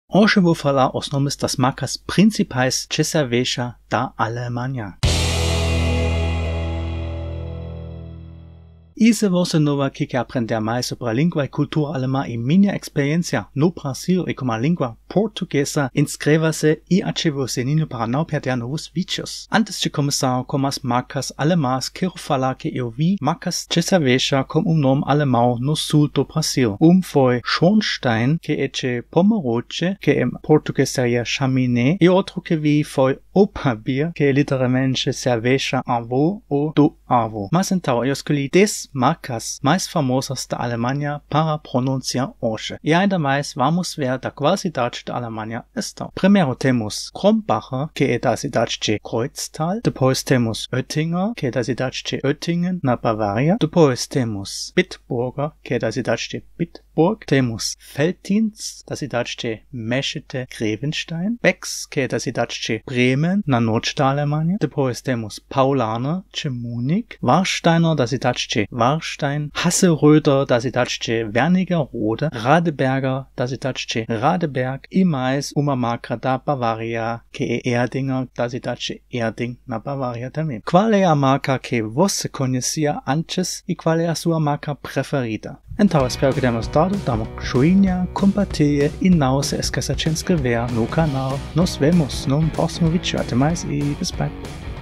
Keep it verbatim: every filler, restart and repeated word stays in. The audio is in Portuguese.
Hoxe vou falar os nomes das marcas principais de cerveja da Alemanha. E se você não vai querer aprender mais sobre a língua e cultura alemã e minha experiência no Brasil e com a língua portuguesa, inscreva-se e ative o sininho para não perder novos vídeos. Antes de começar com as marcas alemãs, quero falar que eu vi marcas de cerveja com um nome alemão no sul do Brasil. Um foi Schornstein, que é de Pomerode, que em português seria chaminé, e outro que vi foi Opa-Bier, que é literalmente cerveja avô ou do avô. Mas então, eu escolhi dez marcas mais famosas da Alemanha para pronunciar hoje. E ainda mais, vamos ver da qual cidade da Alemanha estão. Primeiro temos Krombacher, que é da cidade de Kreuztal. Depois temos Oettinger, que é da cidade de Oettingen, na Bavária. Depois temos Bitburger, que é da cidade de Bitburg. Temos Veltins, da cidade de Meschede-Grevenstein. Becks, que é da cidade de Bremen, na norte da Alemanha. Depois temos Paulaner, de Munich. Warsteiner, da cidade de Warstein. Hasseröder, da cidade de Wernigerode. Radeberger, da cidade de Radeberg. E mais uma marca da Bavária, que é Erdinger, da cidade de Erding, na Bavária também. Qual é a marca que você conhecia antes e qual é a sua marca preferida? Então, espero que tenha gostado, dá uma joinha, compartilhe e não se esqueça de se inscrever no canal. Nos vemos no próximo vídeo. Até mais e bis bald.